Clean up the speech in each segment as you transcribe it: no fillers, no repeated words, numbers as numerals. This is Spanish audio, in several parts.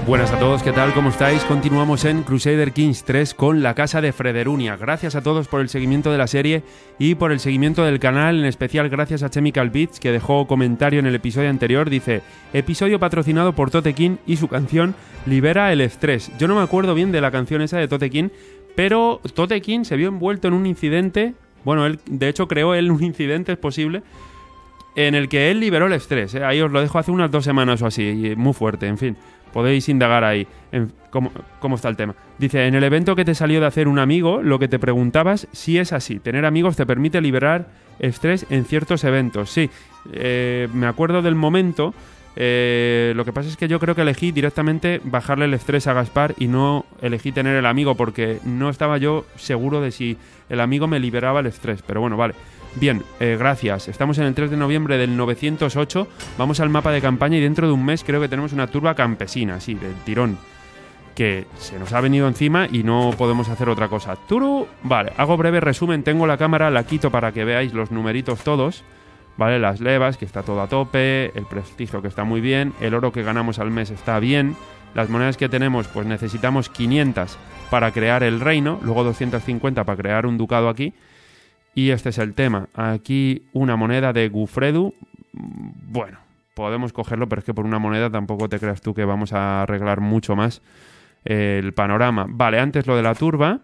Buenas a todos, ¿qué tal? ¿Cómo estáis? Continuamos en Crusader Kings 3 con la Casa de Frederunia. Gracias a todos por el seguimiento de la serie y por el seguimiento del canal, en especial gracias a Chemical Beats, que dejó comentario en el episodio anterior. Dice, episodio patrocinado por Totekin y su canción Libera el estrés. Yo no me acuerdo bien de la canción esa de Totekin, pero Totekin se vio envuelto en un incidente. Bueno, él, de hecho, creó él un incidente, es posible, en el que él liberó el estrés. Ahí os lo dejo hace unas 2 semanas o así, y muy fuerte, en fin. Podéis indagar ahí en cómo está el tema. Dice, en el evento que te salió de hacer un amigo, lo que te preguntabas si es así. Tener amigos te permite liberar estrés en ciertos eventos. Sí, me acuerdo del momento. Lo que pasa es que yo creo que elegí directamente bajarle el estrés a Gaspar y no elegí tener el amigo porque no estaba yo seguro de si el amigo me liberaba el estrés. Pero bueno, vale. Bien, gracias. Estamos en el 3 de noviembre del 908. Vamos al mapa de campaña y dentro de un mes creo que tenemos una turba campesina, sí, del tirón, que se nos ha venido encima y no podemos hacer otra cosa. ¡Turu! Vale, hago breve resumen. Tengo la cámara, la quito para que veáis los numeritos todos. Vale, las levas, que está todo a tope, el prestigio que está muy bien, el oro que ganamos al mes está bien, las monedas que tenemos, pues necesitamos 500 para crear el reino, luego 250 para crear un ducado aquí. Y este es el tema. Aquí una moneda de Gufredu. Bueno, podemos cogerlo, pero es que por una moneda tampoco te creas tú que vamos a arreglar mucho más el panorama. Vale, antes lo de la turba.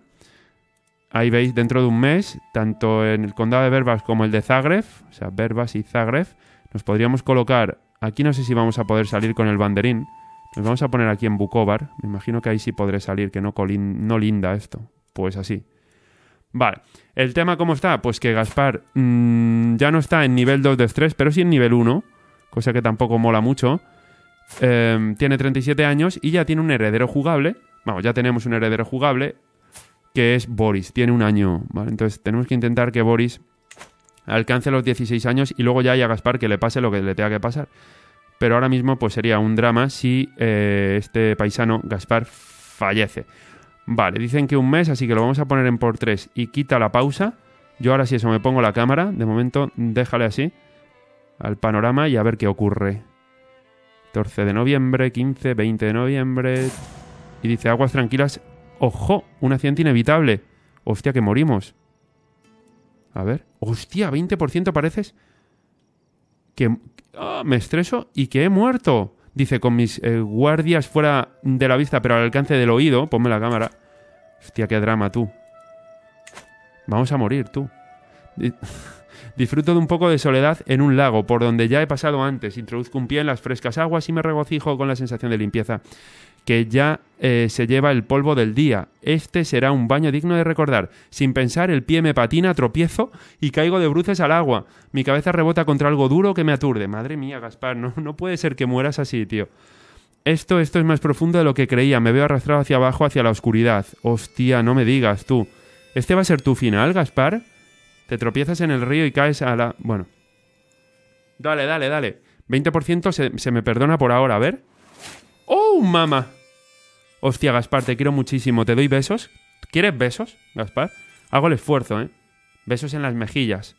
Ahí veis, dentro de un mes, tanto en el condado de Verbas como el de Zagreb, o sea, Verbas y Zagreb, nos podríamos colocar... Aquí no sé si vamos a poder salir con el banderín. Nos vamos a poner aquí en Bukovar. Me imagino que ahí sí podré salir, que no linda esto. Pues así. Vale, el tema ¿cómo está? Pues que Gaspar ya no está en nivel 2 de estrés, pero sí en nivel 1, cosa que tampoco mola mucho. Tiene 37 años y ya tiene un heredero jugable. Vamos, ya tenemos un heredero jugable, que es Boris, tiene 1 año, ¿vale? Entonces tenemos que intentar que Boris alcance los 16 años y luego ya haya a Gaspar que le pase lo que le tenga que pasar. Pero ahora mismo pues sería un drama si este paisano, Gaspar, fallece. Vale, dicen que un mes, así que lo vamos a poner en por 3 y quita la pausa. Yo ahora sí eso me pongo la cámara. De momento déjale así al panorama y a ver qué ocurre. 14 de noviembre, 15, 20 de noviembre. Y dice aguas tranquilas. ¡Ojo! Un accidente inevitable. Hostia, que morimos. A ver. Hostia, 20% pareces. Que me estreso y que he muerto. Dice, con mis guardias fuera de la vista, pero al alcance del oído. Ponme la cámara. Hostia, qué drama, tú. Vamos a morir, tú. Disfruto de un poco de soledad en un lago, por donde ya he pasado antes. Introduzco un pie en las frescas aguas y me regocijo con la sensación de limpieza que ya se lleva el polvo del día. Este será un baño digno de recordar. Sin pensar, el pie me patina, tropiezo y caigo de bruces al agua. Mi cabeza rebota contra algo duro que me aturde. Madre mía, Gaspar, no puede ser que mueras así, tío. Esto es más profundo de lo que creía. Me veo arrastrado hacia abajo, hacia la oscuridad. Hostia, no me digas, tú. ¿Este va a ser tu final, Gaspar? Te tropiezas en el río y caes a la... Bueno. Dale. 20% se me perdona por ahora, a ver. ¡Oh, mamá! Hostia, Gaspar, te quiero muchísimo. ¿Te doy besos? ¿Quieres besos, Gaspar? Hago el esfuerzo, ¿eh? Besos en las mejillas.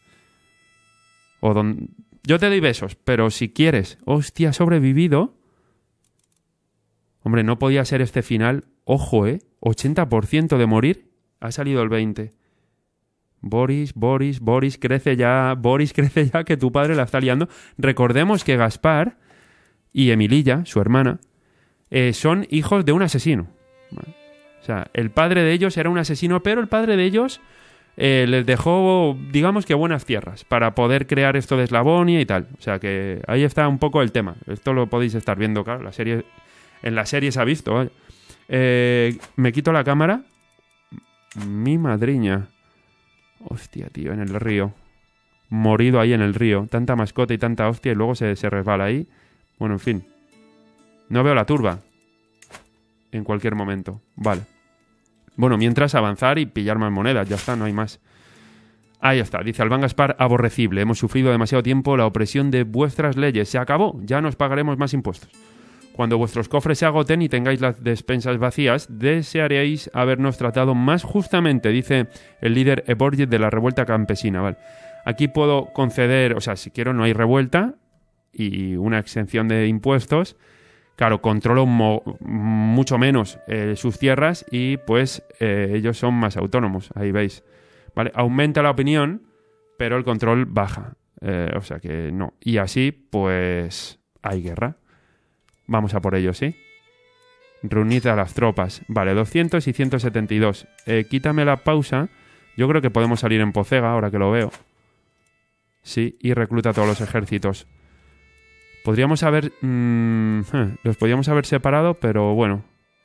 Yo te doy besos, pero si quieres... Hostia, ¿has sobrevivido? Hombre, no podía ser este final. Ojo, 80% de morir. Ha salido el 20%. Boris, crece ya. Boris, crece ya, que tu padre la está liando. Recordemos que Gaspar y Emililla, su hermana, son hijos de un asesino. ¿Vale? O sea, el padre de ellos era un asesino, pero el padre de ellos les dejó, digamos que buenas tierras para poder crear esto de Eslavonia y tal. O sea que ahí está un poco el tema. Esto lo podéis estar viendo, claro. En la serie se ha visto. ¿Vale? Me quito la cámara. Mi madriña. Hostia, tío, en el río. Morido ahí en el río. Tanta mascota y tanta hostia y luego se resbala ahí. Bueno, en fin. No veo la turba. En cualquier momento. Vale. Bueno, mientras avanzar y pillar más monedas. Ya está, no hay más. Ahí está. Dice Albán Gaspar, aborrecible. Hemos sufrido demasiado tiempo la opresión de vuestras leyes. Se acabó. Ya nos pagaremos más impuestos. Cuando vuestros cofres se agoten y tengáis las despensas vacías, desearéis habernos tratado más justamente, dice el líder Eborget de la revuelta campesina. Vale. Aquí puedo conceder, o sea, si quiero no hay revuelta y una exención de impuestos. Claro, controlo mucho menos sus tierras y pues ellos son más autónomos, ahí veis. ¿Vale? Aumenta la opinión, pero el control baja. O sea que no. Y así, pues, hay guerra. Vamos a por ello, ¿sí? Reunid a las tropas. Vale, 200 y 172. Quítame la pausa. Yo creo que podemos salir en pocega, ahora que lo veo. Sí, y recluta a todos los ejércitos. Podríamos haber... los podríamos haber separado, pero bueno.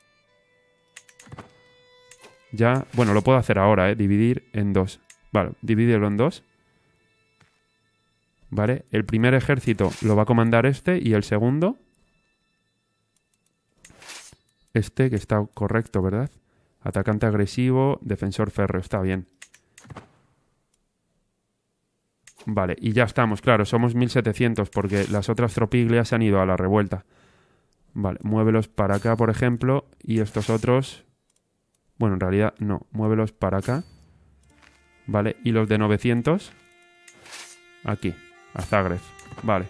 Ya... Bueno, lo puedo hacer ahora, ¿eh? Dividir en dos. Vale, dividirlo en dos. Vale, el primer ejército lo va a comandar este y el segundo... Este, que está correcto, ¿verdad? Atacante agresivo, defensor férreo, está bien. Vale, y ya estamos, claro, somos 1700 porque las otras tropiglias se han ido a la revuelta. Vale, muévelos para acá, por ejemplo, y estos otros... Bueno, en realidad no, muévelos para acá. Vale, y los de 900... Aquí, a Zagreb, vale.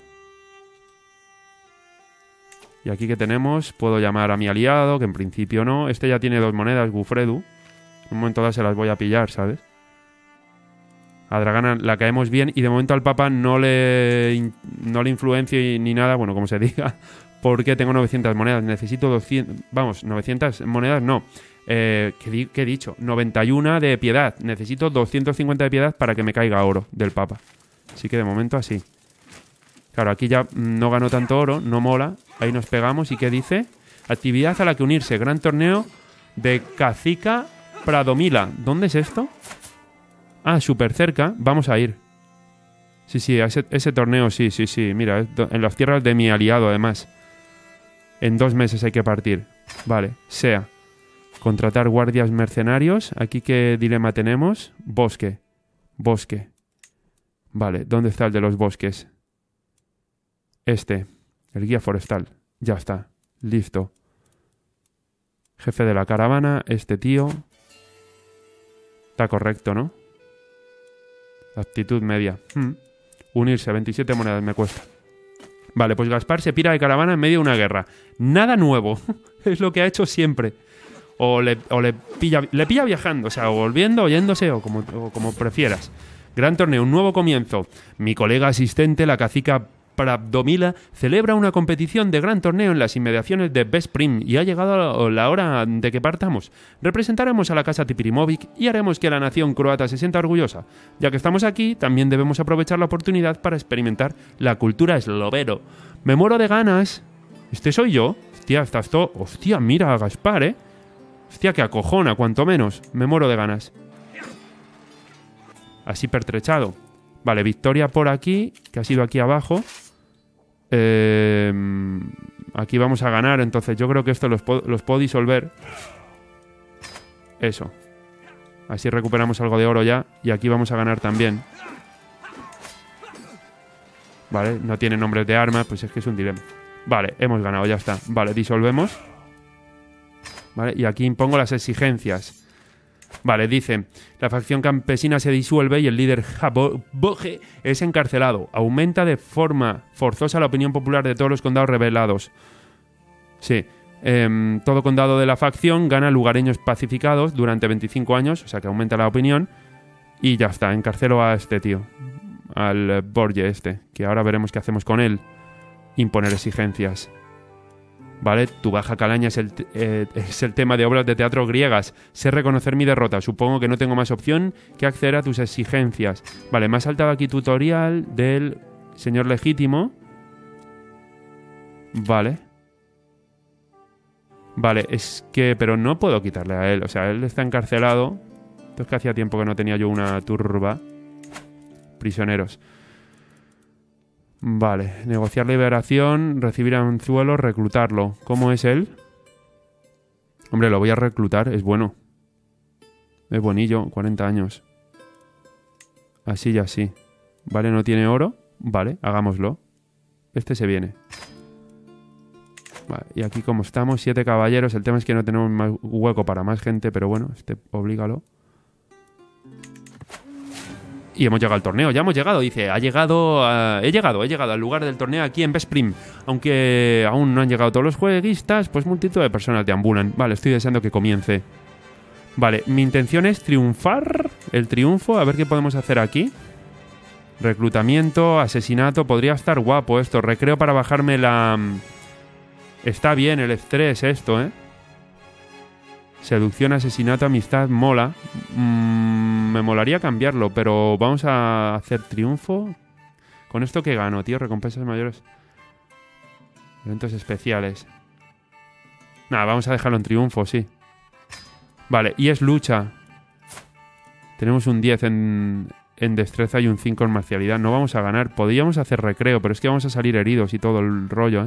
Y aquí que tenemos, puedo llamar a mi aliado, que en principio no. Este ya tiene 2 monedas, Gufredu. En un momento dado se las voy a pillar, ¿sabes? A Dragana la caemos bien y de momento al Papa no le influencio ni nada, bueno, como se diga, porque tengo 900 monedas. Necesito 200... Vamos, 900 monedas no. ¿Qué he dicho? 91 de piedad. Necesito 250 de piedad para que me caiga oro del Papa. Así que de momento así. Claro, aquí ya no gano tanto oro, no mola. Ahí nos pegamos. ¿Y qué dice? Actividad a la que unirse. Gran torneo de Cacica Pradomila. ¿Dónde es esto? Ah, súper cerca. Vamos a ir. Sí, sí, ese torneo, sí. Mira, en las tierras de mi aliado, además. En 2 meses hay que partir. Vale, sea. Contratar guardias mercenarios. Aquí, ¿qué dilema tenemos? Bosque. Bosque. Vale, ¿dónde está el de los bosques? Este, el guía forestal. Ya está, listo. Jefe de la caravana, este tío. Está correcto, ¿no? Aptitud media. Unirse, 27 monedas me cuesta. Vale, pues Gaspar se pira de caravana en medio de una guerra. Nada nuevo. Es lo que ha hecho siempre. O le pilla viajando, o sea, o volviendo, o yéndose, o como prefieras. Gran torneo, un nuevo comienzo. Mi colega asistente, la cacica Pravdomila, celebra una competición de gran torneo en las inmediaciones de Veszprém y ha llegado la hora de que partamos. Representaremos a la casa Tipirimovic y haremos que la nación croata se sienta orgullosa. Ya que estamos aquí, también debemos aprovechar la oportunidad para experimentar la cultura esloveno. Me muero de ganas. ¿Este soy yo? Hostia, estás todo... Hostia, mira a Gaspar, ¿eh? Hostia, que acojona, cuanto menos. Me muero de ganas. Así pertrechado. Vale, victoria por aquí, que ha sido aquí abajo. Aquí vamos a ganar, entonces yo creo que esto los puedo disolver. Eso. Así recuperamos algo de oro ya. Y aquí vamos a ganar también. Vale, no tiene nombres de armas, pues es que es un dilema. Vale, hemos ganado, ya está. Vale, disolvemos. Vale, y aquí impongo las exigencias. Vale, dice, la facción campesina se disuelve y el líder Jaboge es encarcelado. Aumenta de forma forzosa la opinión popular de todos los condados rebelados. Sí, todo condado de la facción gana lugareños pacificados durante 25 años, o sea que aumenta la opinión. Y ya está, encarcelo a este tío, al Borge este, que ahora veremos qué hacemos con él. Imponer exigencias. Vale, tu baja calaña es el tema de obras de teatro griegas. Sé reconocer mi derrota. Supongo que no tengo más opción que acceder a tus exigencias. Vale, me ha saltado aquí tutorial del señor legítimo. Vale. Vale, es que... Pero no puedo quitarle a él. O sea, él está encarcelado. Esto es que hacía tiempo que no tenía yo una turba. Prisioneros. Vale, negociar liberación, recibir anzuelos, reclutarlo. ¿Cómo es él? Hombre, lo voy a reclutar, es bueno. Es buenillo, 40 años. Así y así. Vale, no tiene oro. Vale, hagámoslo. Este se viene. Vale, y aquí como estamos, 7 caballeros. El tema es que no tenemos más hueco para más gente, pero bueno, este oblígalo. Y hemos llegado al torneo, ya hemos llegado, dice, he llegado al lugar del torneo aquí en Veszprém. Aunque aún no han llegado todos los jueguistas, pues multitud de personas deambulan. Vale, estoy deseando que comience. Vale, mi intención es triunfar, el triunfo, a ver qué podemos hacer aquí. Reclutamiento, asesinato, podría estar guapo esto. Recreo para bajarme la... Está bien el estrés esto, ¿eh? Seducción, asesinato, amistad, mola. Me molaría cambiarlo, pero vamos a hacer triunfo. ¿Con esto qué gano, tío? Recompensas mayores. Eventos especiales. Nada, vamos a dejarlo en triunfo, sí. Vale, y es lucha. Tenemos un 10 en destreza y un 5 en marcialidad. No vamos a ganar. Podríamos hacer recreo, pero es que vamos a salir heridos y todo el rollo, ¿eh?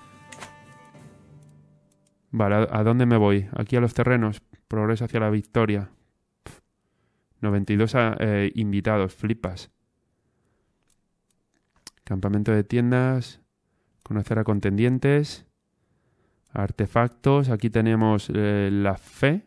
Vale, ¿a dónde me voy? Aquí a los terrenos. Progreso hacia la victoria. 92 invitados. Flipas. Campamento de tiendas. Conocer a contendientes. Artefactos. Aquí tenemos la fe.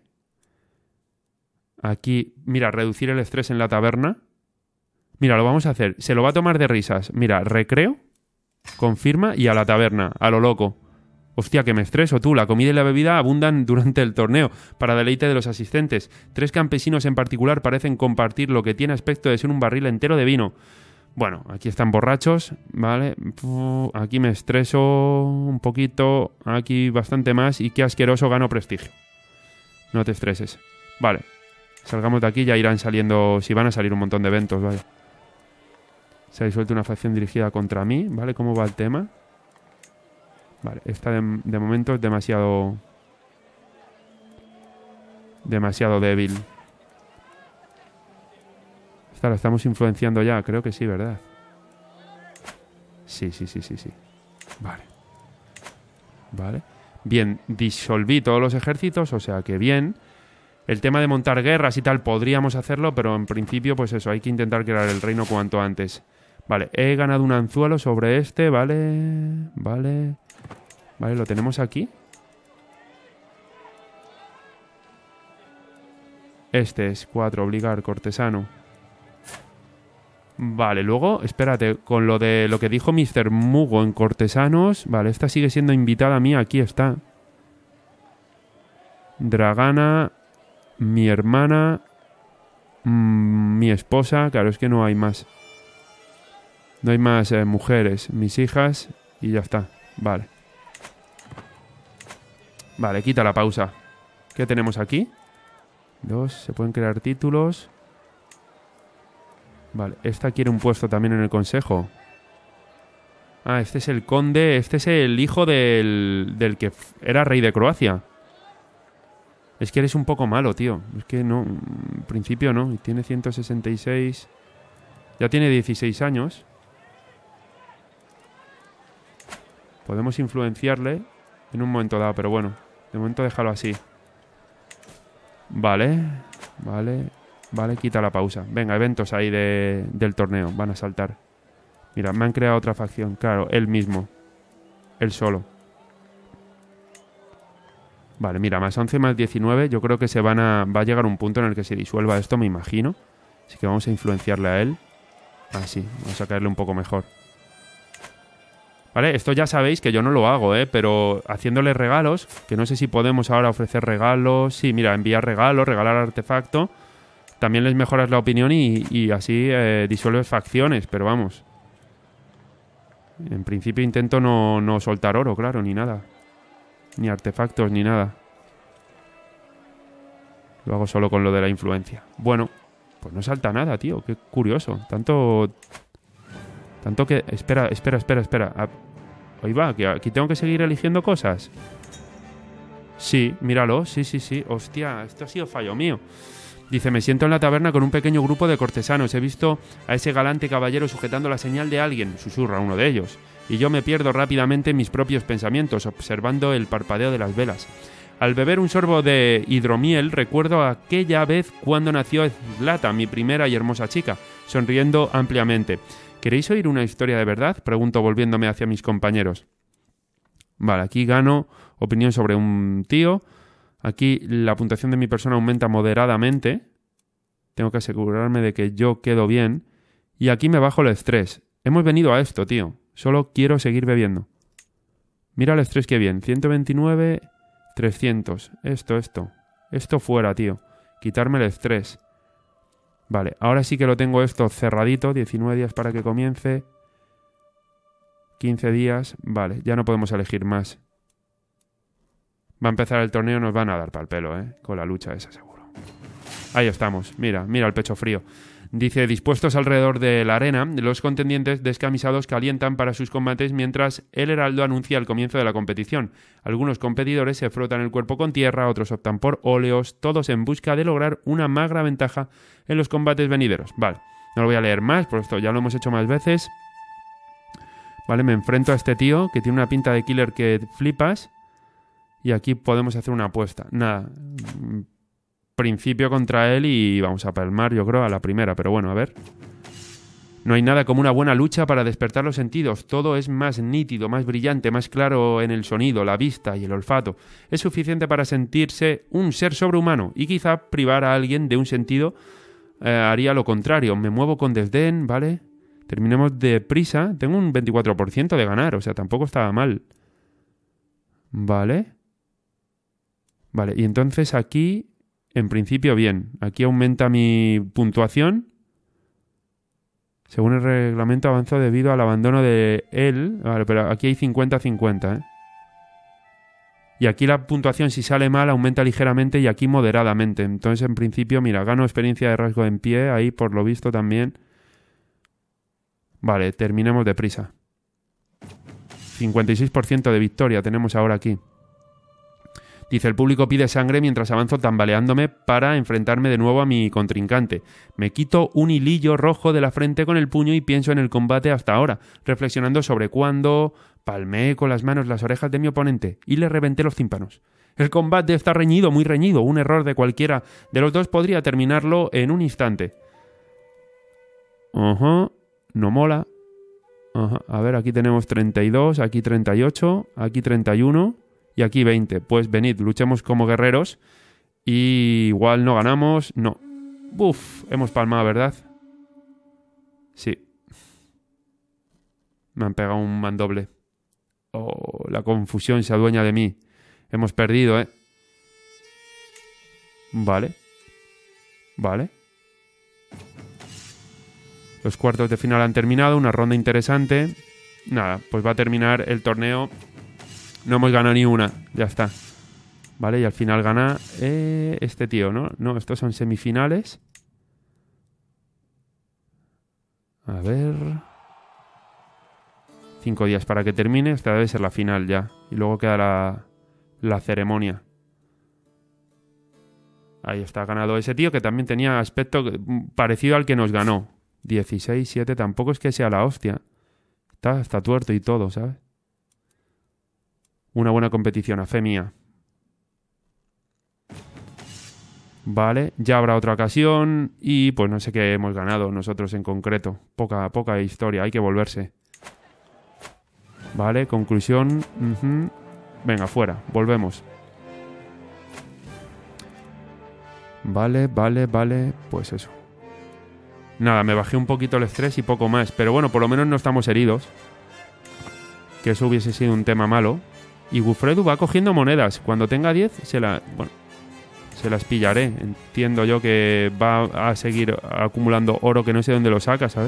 Aquí, mira, reducir el estrés en la taberna. Mira, lo vamos a hacer. Se lo va a tomar de risas. Mira, recreo. Confirma y a la taberna. A lo loco. Hostia, que me estreso, tú. La comida y la bebida abundan durante el torneo, para deleite de los asistentes. 3 campesinos en particular parecen compartir lo que tiene aspecto de ser un barril entero de vino. Bueno, aquí están borrachos, ¿vale? Aquí me estreso un poquito, aquí bastante más, y qué asqueroso, gano prestigio. No te estreses. Vale, salgamos de aquí, ya irán saliendo, si van a salir un montón de eventos, ¿vale? Se ha disuelto una facción dirigida contra mí, ¿vale? ¿Cómo va el tema? Vale, esta de momento es demasiado débil. Esta la estamos influenciando ya, creo que sí, ¿verdad? Sí. Vale. Vale. Bien, disolví todos los ejércitos, o sea que bien. El tema de montar guerras y tal podríamos hacerlo, pero en principio, pues eso, hay que intentar crear el reino cuanto antes. Vale, he ganado un anzuelo sobre este, vale. Vale, lo tenemos aquí. Este es 4, obligar, cortesano. Vale, luego, espérate, con lo de lo que dijo Mr. Mugo en cortesanos. Vale, esta sigue siendo invitada mía, aquí está. Dragana, mi hermana, mi esposa. Claro, es que no hay más. No hay más mujeres, mis hijas y ya está. Vale. Vale, quita la pausa. ¿Qué tenemos aquí? 2, se pueden crear títulos. Vale, esta quiere un puesto también en el consejo. Ah, este es el conde. Este es el hijo del que era rey de Croacia. Es que eres un poco malo, tío. Es que no, en principio no. Y tiene 166. Ya tiene 16 años. Podemos influenciarle en un momento dado, pero bueno. De momento déjalo así. Vale, quita la pausa. Venga, eventos ahí del torneo. Van a saltar. Mira, me han creado otra facción. Claro, él mismo. Él solo. Vale, mira, más 11 más 19. Yo creo que va a llegar un punto en el que se disuelva esto, me imagino. Así que vamos a influenciarle a él. Ah, sí, vamos a caerle un poco mejor. Vale, esto ya sabéis que yo no lo hago, pero haciéndole regalos, que no sé si podemos ahora ofrecer regalos. Sí, mira, enviar regalos, regalar artefacto. También les mejoras la opinión y así disuelves facciones, pero vamos. En principio intento no soltar oro, claro, ni nada. Ni artefactos, ni nada. Lo hago solo con lo de la influencia. Bueno, pues no salta nada, tío. Qué curioso. Tanto que... Espera. Ahí va, que aquí tengo que seguir eligiendo cosas. Sí, míralo. Sí. Hostia, esto ha sido fallo mío. Dice, me siento en la taberna con un pequeño grupo de cortesanos. He visto a ese galante caballero sujetando la señal de alguien. Susurra uno de ellos. Y yo me pierdo rápidamente en mis propios pensamientos, observando el parpadeo de las velas. Al beber un sorbo de hidromiel, recuerdo aquella vez cuando nació Zlata, mi primera y hermosa chica, sonriendo ampliamente. ¿Queréis oír una historia de verdad? Pregunto volviéndome hacia mis compañeros. Vale, aquí gano opinión sobre un tío. Aquí la puntuación de mi persona aumenta moderadamente. Tengo que asegurarme de que yo quedo bien. Y aquí me bajo el estrés. Hemos venido a esto, tío. Solo quiero seguir bebiendo. Mira el estrés que bien. 129, 300. Esto fuera, tío. Quitarme el estrés. Vale, ahora sí que lo tengo esto cerradito. 19 días para que comience. 15 días. Vale, ya no podemos elegir más. Va a empezar el torneo, nos van a dar pa'l pelo, con la lucha esa, seguro. Ahí estamos, mira el pecho frío. Dice, dispuestos alrededor de la arena, los contendientes descamisados calientan para sus combates mientras el heraldo anuncia el comienzo de la competición. Algunos competidores se frotan el cuerpo con tierra, otros optan por óleos, todos en busca de lograr una magra ventaja en los combates venideros. Vale, no lo voy a leer más, por esto ya lo hemos hecho más veces. Vale, me enfrento a este tío que tiene una pinta de killer que flipas. Y aquí podemos hacer una apuesta. Nada, principio contra él y vamos a palmar, yo creo, a la primera. Pero bueno, a ver. No hay nada como una buena lucha para despertar los sentidos. Todo es más nítido, más brillante, más claro en el sonido, la vista y el olfato. Es suficiente para sentirse un ser sobrehumano y quizá privar a alguien de un sentido haría lo contrario. Me muevo con desdén, ¿vale? Terminemos deprisa. Tengo un 24% de ganar, o sea, tampoco estaba mal. Vale. Vale, y entonces aquí, en principio, bien. Aquí aumenta mi puntuación. Según el reglamento avanzó debido al abandono de él. Vale, pero aquí hay 50-50, Y aquí la puntuación, si sale mal, aumenta ligeramente y aquí moderadamente. Entonces, en principio, mira, gano experiencia de rasgo en pie. Ahí, por lo visto, también. Vale, terminemos deprisa. 56% de victoria tenemos ahora aquí. Dice, el público pide sangre mientras avanzo tambaleándome para enfrentarme de nuevo a mi contrincante. Me quito un hilillo rojo de la frente con el puño y pienso en el combate hasta ahora, reflexionando sobre cuándo palmeé con las manos las orejas de mi oponente y le reventé los tímpanos. El combate está reñido, muy reñido. Un error de cualquiera de los dos podría terminarlo en un instante. No mola. A ver, aquí tenemos 32, aquí 38, aquí 31... Y aquí 20. Pues venid, luchemos como guerreros. Y igual no ganamos. No. Uf, hemos palmado, ¿verdad? Sí. Me han pegado un mandoble. Oh, la confusión se adueña de mí. Hemos perdido, ¿eh? Vale. Vale. Los cuartos de final han terminado. Una ronda interesante. Nada, pues va a terminar el torneo. No hemos ganado ni una, ya está. Vale, y al final gana este tío, ¿no? No, estos son semifinales. A ver... 5 días para que termine. Esta debe ser la final ya. Y luego queda la ceremonia. Ahí está, ganado ese tío que también tenía aspecto parecido al que nos ganó. 16-7, tampoco es que sea la hostia. Está tuerto y todo, ¿sabes? Una buena competición, a fe mía. Vale, ya habrá otra ocasión y pues no sé qué hemos ganado nosotros en concreto. Poca historia, hay que volverse. Vale, conclusión. Venga, fuera, volvemos. Vale, pues eso. Nada, me bajé un poquito el estrés y poco más. Pero bueno, por lo menos no estamos heridos. Que eso hubiese sido un tema malo. Y Gufredu va cogiendo monedas. Cuando tenga 10, se las pillaré. Entiendo yo que va a seguir acumulando oro que no sé dónde lo saca, ¿sabes?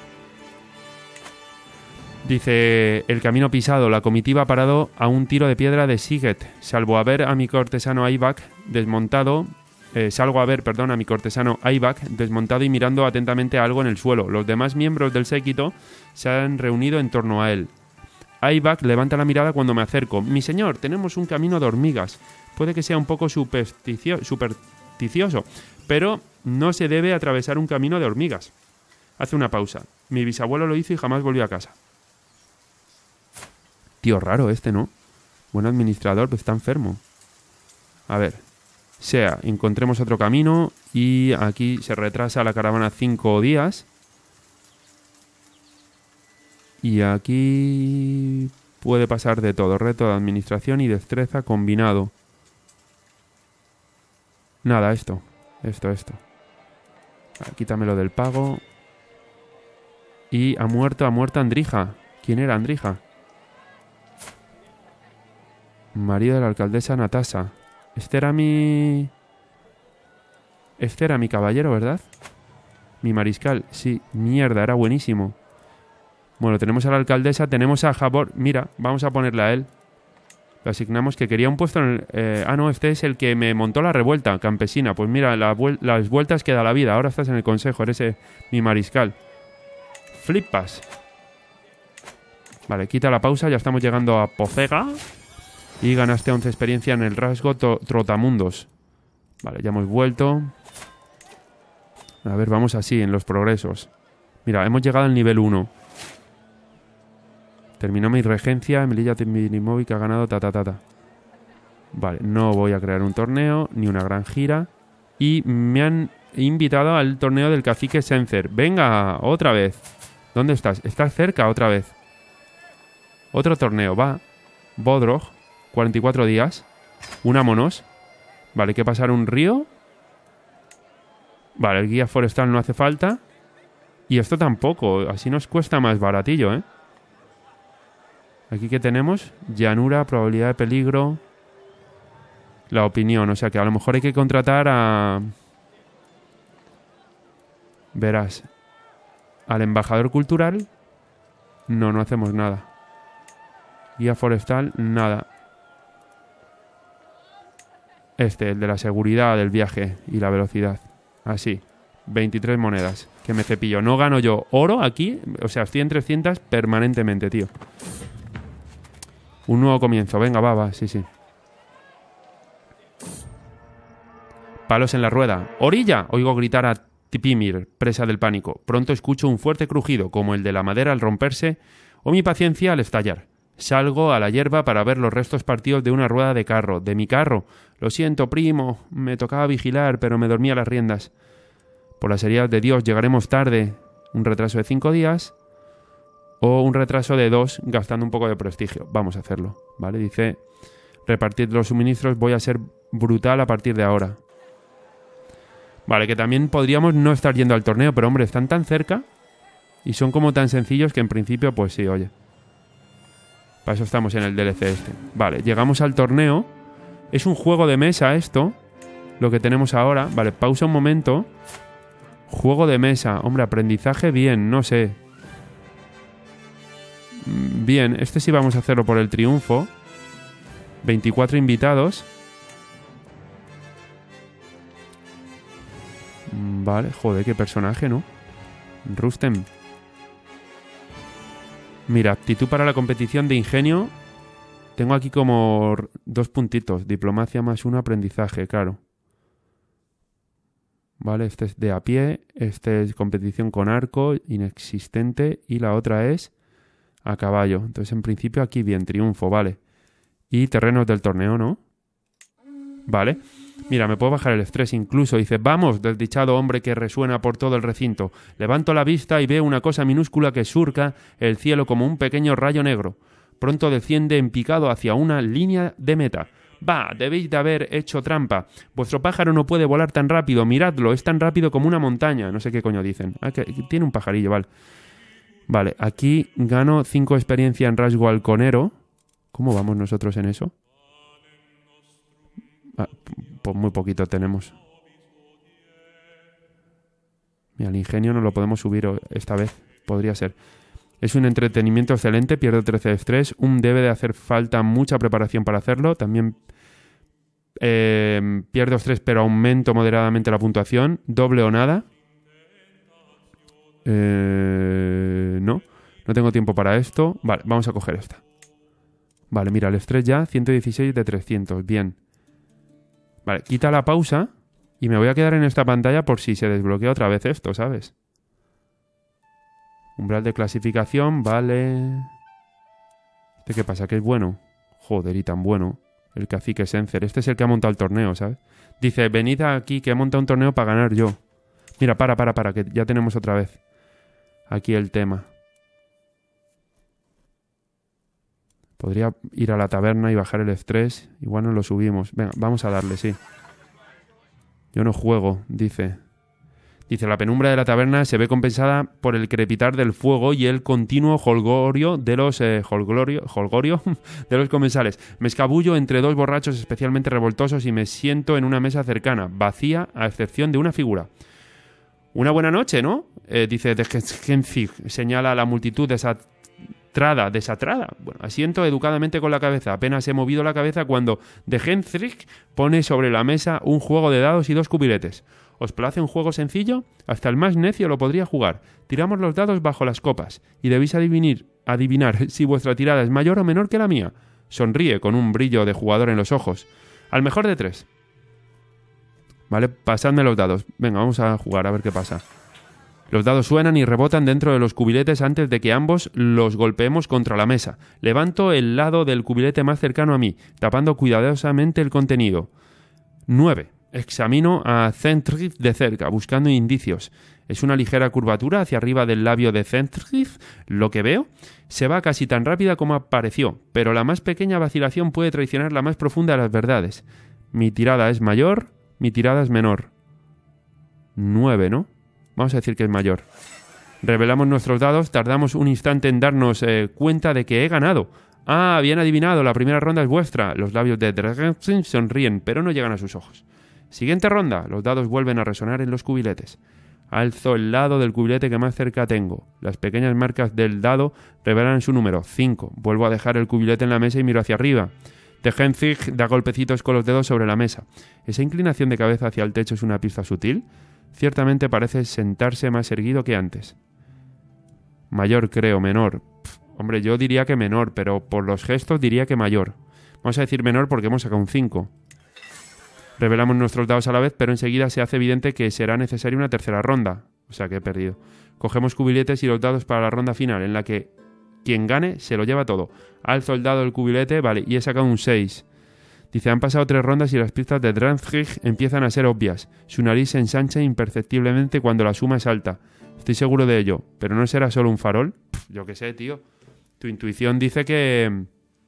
Dice, el camino pisado, la comitiva ha parado a un tiro de piedra de Siget. Salvo a ver a mi cortesano Aibak desmontado... salgo a ver, a mi cortesano Aibak desmontado y mirando atentamente a algo en el suelo. Los demás miembros del séquito se han reunido en torno a él. Aibak levanta la mirada cuando me acerco. Mi señor, tenemos un camino de hormigas. Puede que sea un poco supersticioso, pero no se debe atravesar un camino de hormigas. Hace una pausa. Mi bisabuelo lo hizo y jamás volvió a casa. Tío raro este, ¿no? Buen administrador, pero está enfermo. A ver. Encontremos otro camino y aquí se retrasa la caravana 5 días. Y aquí puede pasar de todo. Reto de administración y destreza combinado. Nada, esto. Quítamelo del pago. Y ha muerto Andrija. ¿Quién era Andrija? Marido de la alcaldesa Natasa. Este era mi caballero, ¿verdad? Mi mariscal. Sí, mierda, era buenísimo. Bueno, tenemos a la alcaldesa, tenemos a Jabor. Mira, vamos a ponerle a él. Lo asignamos que quería un puesto en el... no, este es el que me montó la revuelta campesina. Pues mira, las vueltas que da la vida. Ahora estás en el consejo, eres mi mariscal. Flipas. Vale, quita la pausa, ya estamos llegando a Pocega. Y ganaste 11 experiencia en el rasgo Trotamundos. Vale, ya hemos vuelto. A ver, vamos así, en los progresos. Mira, hemos llegado al nivel 1. Terminó mi regencia, Melilla Timimovic ha ganado Vale, no voy a crear un torneo, ni una gran gira. Y me han invitado al torneo del cacique Sencer. Venga, otra vez. ¿Dónde estás? ¿Estás cerca otra vez? Otro torneo, va. Bodrog, 44 días. Unámonos. Vale, hay que pasar un río. Vale, el guía forestal no hace falta. Y esto tampoco, así nos cuesta más baratillo, ¿eh? Aquí que tenemos llanura, probabilidad de peligro, la opinión, o sea que a lo mejor hay que contratar a... Verás, al embajador cultural, no hacemos nada. Guía forestal, nada. El de la seguridad del viaje y la velocidad. Así, 23 monedas, que me cepillo. No gano yo oro aquí, o sea, estoy en 300 permanentemente, tío. Un nuevo comienzo. Venga, va, sí. Palos en la rueda. ¡Orilla! Oigo gritar a Tipimir, presa del pánico. Pronto escucho un fuerte crujido, como el de la madera al romperse, o mi paciencia al estallar. Salgo a la hierba para ver los restos partidos de una rueda de carro. ¡De mi carro! Lo siento, primo. Me tocaba vigilar, pero me dormía las riendas. Por las heridas de Dios llegaremos tarde. Un retraso de 5 días... O un retraso de 2, gastando un poco de prestigio. Vamos a hacerlo, ¿vale? Dice, repartir los suministros, voy a ser brutal a partir de ahora. Vale, que también podríamos no estar yendo al torneo, pero hombre, están tan cerca y son como tan sencillos que en principio, pues sí, oye. Para eso estamos en el DLC este. Vale, llegamos al torneo. Es un juego de mesa esto, lo que tenemos ahora. Vale, pausa un momento. Juego de mesa. Hombre, aprendizaje bien, no sé. Bien, este sí vamos a hacerlo por el triunfo. 24 invitados. Vale, joder, qué personaje, ¿no? Rustem. Mira, aptitud para la competición de ingenio. Tengo aquí como 2 puntitos. Diplomacia más 1, aprendizaje, claro. Vale, este es de a pie. Este es competición con arco, inexistente. Y la otra es... a caballo. Entonces, en principio, aquí bien, triunfo, vale. Y terrenos del torneo, ¿no? Vale. Mira, me puedo bajar el estrés incluso. Dice, vamos, desdichado hombre que resuena por todo el recinto. Levanto la vista y veo una cosa minúscula que surca el cielo como un pequeño rayo negro. Pronto desciende en picado hacia una línea de meta. Va, debéis de haber hecho trampa. Vuestro pájaro no puede volar tan rápido. Miradlo, es tan rápido como una montaña. No sé qué coño dicen. Ah, que tiene un pajarillo, vale. Vale, aquí gano 5 experiencia en rasgo halconero. ¿Cómo vamos nosotros en eso? Pues muy poquito tenemos. Mira, el ingenio no lo podemos subir esta vez. Podría ser. Es un entretenimiento excelente, pierdo 13 de estrés. Debe de hacer falta mucha preparación para hacerlo. También pierdo estrés, pero aumento moderadamente la puntuación. Doble o nada. No tengo tiempo para esto. Vale, vamos a coger esta. Vale, mira, el estrés ya 116 de 300, bien. Vale, quita la pausa y me voy a quedar en esta pantalla por si se desbloquea otra vez esto, ¿sabes? Umbral de clasificación, vale. ¿Este qué pasa? ¿Que es bueno? Joder, y tan bueno. El cacique Sencer, este es el que ha montado el torneo, ¿sabes? Dice, venid aquí que he montado un torneo para ganar yo. Mira, para, que ya tenemos otra vez aquí el tema. Podría ir a la taberna y bajar el estrés. Igual nos lo subimos. Venga, vamos a darle, sí. Yo no juego, dice. Dice, la penumbra de la taberna se ve compensada por el crepitar del fuego y el continuo jolgorio de los jolgorio de los comensales. Me escabullo entre dos borrachos especialmente revoltosos y me siento en una mesa cercana, vacía a excepción de una figura. Una buena noche, ¿no? Dice Degenzig, señala a la multitud desatrada. Bueno, asiento educadamente con la cabeza. Apenas he movido la cabeza cuando Degenzig pone sobre la mesa un juego de dados y 2 cubiletes. ¿Os place un juego sencillo? Hasta el más necio lo podría jugar. Tiramos los dados bajo las copas y debéis adivinar si vuestra tirada es mayor o menor que la mía. Sonríe con un brillo de jugador en los ojos. Al mejor de 3. Vale, pasadme los dados. Venga, vamos a jugar a ver qué pasa. Los dados suenan y rebotan dentro de los cubiletes antes de que ambos los golpeemos contra la mesa. Levanto el lado del cubilete más cercano a mí, tapando cuidadosamente el contenido. 9. Examino a Centrif de cerca, buscando indicios. Es una ligera curvatura hacia arriba del labio de Centrif. Lo que veo se va casi tan rápida como apareció, pero la más pequeña vacilación puede traicionar la más profunda de las verdades. Mi tirada es mayor, mi tirada es menor. 9, ¿no? Vamos a decir que es mayor. Revelamos nuestros dados, tardamos un instante en darnos cuenta de que he ganado. Ah, bien adivinado, la primera ronda es vuestra. Los labios de Dregenzin sonríen, pero no llegan a sus ojos. Siguiente ronda, los dados vuelven a resonar en los cubiletes. Alzo el lado del cubilete que más cerca tengo. Las pequeñas marcas del dado revelan su número, 5. Vuelvo a dejar el cubilete en la mesa y miro hacia arriba. Degenzig da golpecitos con los dedos sobre la mesa. ¿Esa inclinación de cabeza hacia el techo es una pista sutil? Ciertamente parece sentarse más erguido que antes. Mayor, creo, menor. Hombre, yo diría que menor, pero por los gestos diría que mayor. Vamos a decir menor porque hemos sacado un 5. Revelamos nuestros dados a la vez, pero enseguida se hace evidente que será necesaria una tercera ronda. O sea que he perdido. Cogemos cubiletes y los dados para la ronda final, en la que quien gane se lo lleva todo. Alzo el dado del cubilete, vale, y he sacado un 6. Dice, han pasado 3 rondas y las pistas de Dranzig empiezan a ser obvias. Su nariz se ensancha imperceptiblemente cuando la suma es alta. Estoy seguro de ello, pero ¿no será solo un farol? Yo qué sé, tío. Tu intuición dice que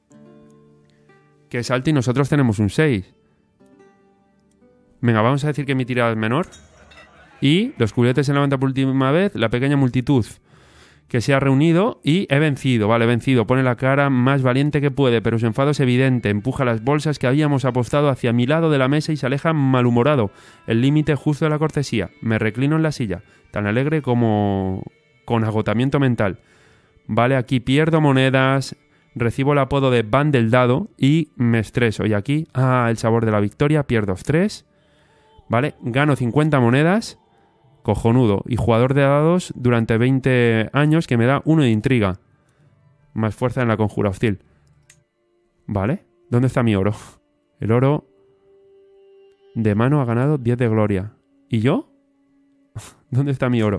es alta y nosotros tenemos un 6. Venga, vamos a decir que mi tirada es menor. Y los cubiletes se levantan por última vez. La pequeña multitud que se ha reunido y he vencido. Vale, vencido. Pone la cara más valiente que puede, pero su enfado es evidente. Empuja las bolsas que habíamos apostado hacia mi lado de la mesa y se aleja malhumorado. El límite justo de la cortesía. Me reclino en la silla, tan alegre como con agotamiento mental. Vale, aquí pierdo monedas, recibo el apodo de Van del Dado y me estreso. Y aquí, el sabor de la victoria, pierdo 3. Vale, gano 50 monedas, cojonudo, y jugador de dados durante 20 años que me da 1 de intriga. Más fuerza en la conjura hostil. Vale, ¿dónde está mi oro? El oro de mano ha ganado 10 de gloria. ¿Y yo? ¿Dónde está mi oro?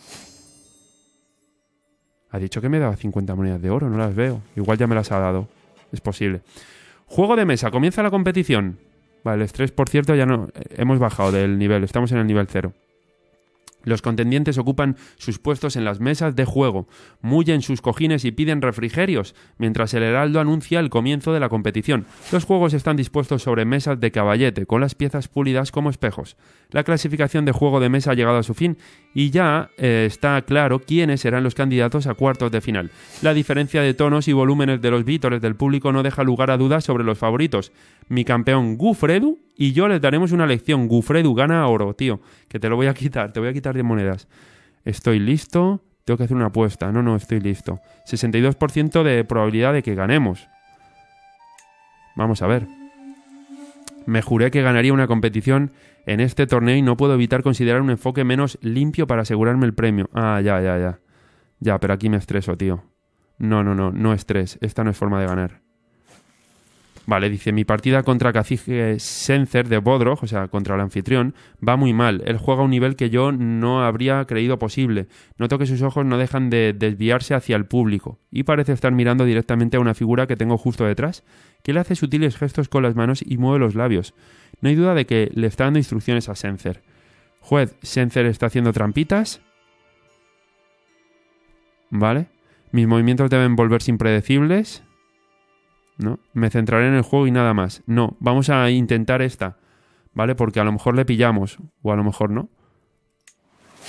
Ha dicho que me daba 50 monedas de oro, no las veo. Igual ya me las ha dado. Es posible. Juego de mesa, comienza la competición. Vale, el estrés, por cierto, ya no... Hemos bajado del nivel, estamos en el nivel 0. Los contendientes ocupan sus puestos en las mesas de juego, mullen sus cojines y piden refrigerios, mientras el heraldo anuncia el comienzo de la competición. Los juegos están dispuestos sobre mesas de caballete, con las piezas pulidas como espejos. La clasificación de juego de mesa ha llegado a su fin y ya está claro quiénes serán los candidatos a cuartos de final. La diferencia de tonos y volúmenes de los vítores del público no deja lugar a dudas sobre los favoritos. Mi campeón Gufredu y yo les daremos una lección. Gufredu gana oro, tío, que te lo voy a quitar, te voy a quitar 10 monedas. Estoy listo, tengo que hacer una apuesta. No, estoy listo. 62% de probabilidad de que ganemos. Vamos a ver. Me juré que ganaría una competición en este torneo y no puedo evitar considerar un enfoque menos limpio para asegurarme el premio. Ya. Ya, pero aquí me estreso, tío. No estrés. Esta no es forma de ganar. Vale, dice, mi partida contra Cacique Sencer de Bodrog, o sea, contra el anfitrión, va muy mal. Él juega a un nivel que yo no habría creído posible. Noto que sus ojos no dejan de desviarse hacia el público y parece estar mirando directamente a una figura que tengo justo detrás, que le hace sutiles gestos con las manos y mueve los labios. No hay duda de que le está dando instrucciones a Sencer. Juez, ¿Sencer está haciendo trampitas? Vale. Mis movimientos deben volverse impredecibles. No, me centraré en el juego y nada más. No, vamos a intentar esta, ¿vale? Porque a lo mejor le pillamos, o a lo mejor no.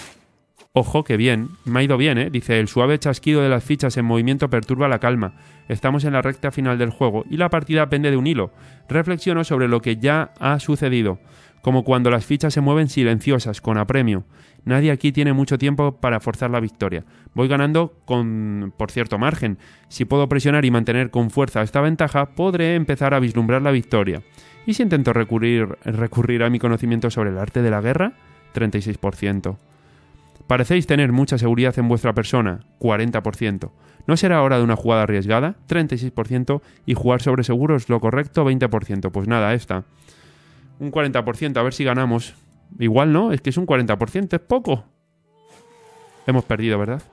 Ojo, que bien. Me ha ido bien, ¿eh? Dice, el suave chasquido de las fichas en movimiento perturba la calma. Estamos en la recta final del juego y la partida pende de un hilo. Reflexiono sobre lo que ya ha sucedido, como cuando las fichas se mueven silenciosas, con apremio. Nadie aquí tiene mucho tiempo para forzar la victoria. Voy ganando por cierto margen. Si puedo presionar y mantener con fuerza esta ventaja, podré empezar a vislumbrar la victoria. ¿Y si intento recurrir a mi conocimiento sobre el arte de la guerra? 36%. Parecéis tener mucha seguridad en vuestra persona, 40%. ¿No será hora de una jugada arriesgada? 36%. Y jugar sobre seguros lo correcto, 20%. Pues nada, esta. Un 40%, a ver si ganamos. Igual no, es que es un 40%, es poco. Hemos perdido, ¿verdad?